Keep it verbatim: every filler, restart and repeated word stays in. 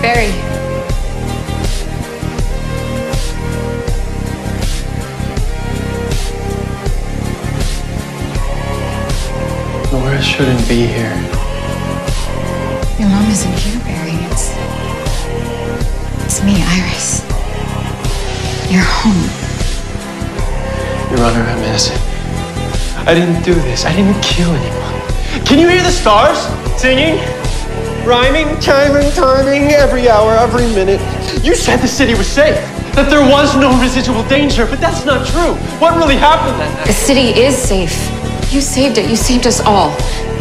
Barry. Laura shouldn't be here. Your mom isn't here, Barry. It's... It's me, Iris. You're home. Your Honor, I'm innocent. I didn't do this. I didn't kill anyone. Can you hear the stars singing? Rhyming, chiming, timing, every hour, every minute. You said the city was safe, that there was no residual danger, but that's not true. What really happened that night? The city is safe. You saved it. You saved us all.